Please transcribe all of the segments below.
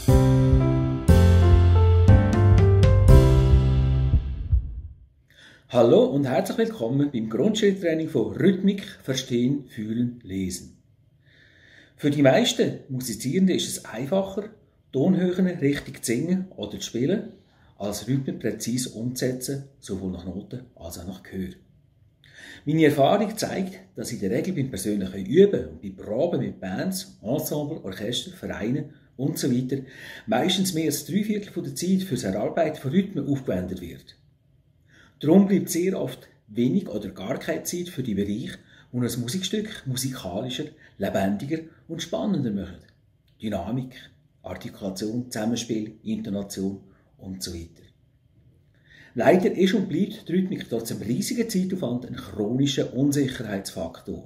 Hallo und herzlich willkommen beim Grundschritttraining von Rhythmik, Verstehen, Fühlen, Lesen. Für die meisten Musizierenden ist es einfacher, Tonhöhen richtig zu singen oder zu spielen, als Rhythmen präzise umzusetzen, sowohl nach Noten als auch nach Gehör. Meine Erfahrung zeigt, dass in der Regel beim persönlichen Üben und bei Proben mit Bands, Ensemble, Orchester, Vereinen usw. meistens mehr als 3/4 der Zeit für das Erarbeiten von Rhythmen aufgewendet wird. Darum bleibt sehr oft wenig oder gar keine Zeit für die Bereiche, die ein Musikstück musikalischer, lebendiger und spannender machen. Dynamik, Artikulation, Zusammenspiel, Intonation usw. Leider ist und bleibt die Rhythmik trotz dem riesigen Zeitaufwand ein chronischer Unsicherheitsfaktor.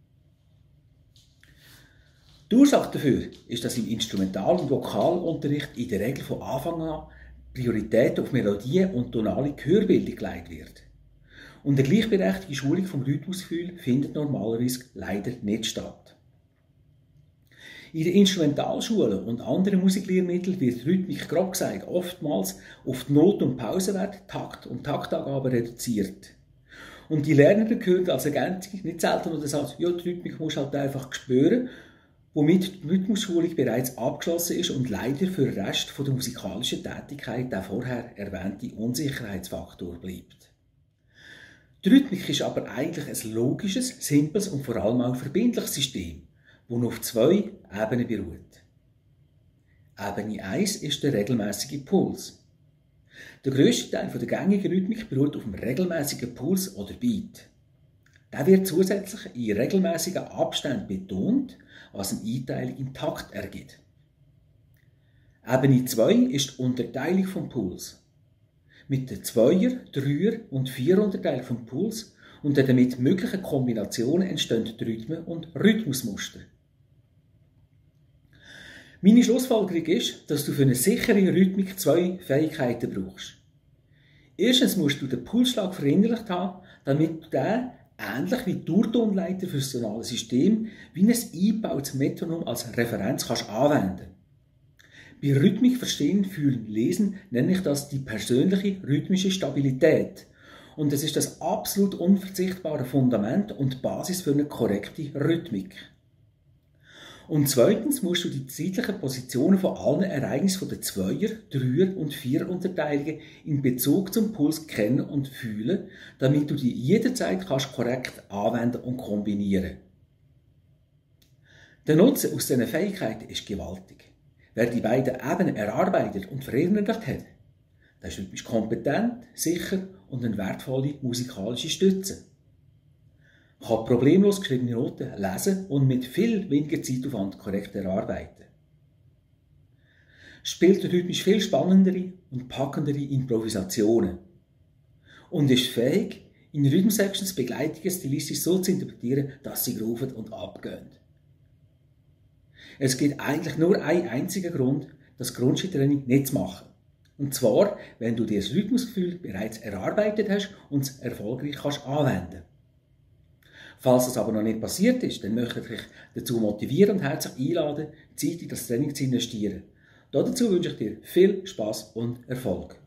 Die Ursache dafür ist, dass im Instrumental- und Vokalunterricht in der Regel von Anfang an Priorität auf Melodie und tonale Gehörbildung gelegt wird. Und eine gleichberechtigte Schulung vom Rhythmusgefühl findet normalerweise leider nicht statt. In den Instrumentalschulen und anderen Musiklehrmitteln wird Rhythmik, grob gesagt, oftmals auf die Not- und Pausenwerte, Takt und Taktangaben reduziert. Und die Lernenden hören als Ergänzung nicht selten nur den Satz, ja, die Rhythmik musst du halt einfach spüren, womit die Rhythmusschulung bereits abgeschlossen ist und leider für den Rest der musikalischen Tätigkeit der vorher erwähnte Unsicherheitsfaktor bleibt. Die Rhythmik ist aber eigentlich ein logisches, simples und vor allem auch verbindliches System, das auf 2 Ebenen beruht. Ebene 1 ist der regelmäßige Puls. Der grösste Teil der gängigen Rhythmik beruht auf dem regelmäßigen Puls oder Beat. Der wird zusätzlich in regelmäßigen Abständen betont, was eine Einteilung im Takt ergibt. Ebene 2 ist die Unterteilung vom Puls. Mit der 2er, 3er und 4er Unterteilung vom Puls und der damit möglichen Kombinationen entstehen die Rhythmen und Rhythmusmuster. Meine Schlussfolgerung ist, dass du für eine sichere Rhythmik 2 Fähigkeiten brauchst. Erstens musst du den Pulsschlag verinnerlicht haben, damit du den ähnlich wie die Durtonleiter für das tonale System, wie ein eingebautes Metronom als Referenz kannst anwenden. Bei Rhythmik verstehen, fühlen, lesen nenne ich das die persönliche rhythmische Stabilität. Und es ist das absolut unverzichtbare Fundament und Basis für eine korrekte Rhythmik. Und zweitens musst du die zeitlichen Positionen von allen Ereignissen von der 2er, 3er und 4er Unterteilungen in Bezug zum Puls kennen und fühlen, damit du die jederzeit kannst korrekt anwenden und kombinieren. Der Nutzen aus diesen Fähigkeiten ist gewaltig. Wer die beiden Ebenen erarbeitet und verinnerlicht hat, der ist rhythmisch kompetent, sicher und eine wertvolle musikalische Stütze. Man kann problemlos geschriebene Noten lesen und mit viel weniger Zeitaufwand korrekt erarbeiten. Spielt rhythmisch viel spannendere und packendere Improvisationen und ist fähig, in Rhythm-Sections Begleitungen stilistisch so zu interpretieren, dass sie grooven und abgehen. Es gibt eigentlich nur einen einzigen Grund, das Grundschritttraining nicht zu machen. Und zwar, wenn du dir das Rhythmusgefühl bereits erarbeitet hast und es erfolgreich kannst anwenden. Falls das aber noch nicht passiert ist, dann möchte ich dich dazu motivieren und herzlich einladen, Zeit in das Training zu investieren. Dazu wünsche ich dir viel Spaß und Erfolg.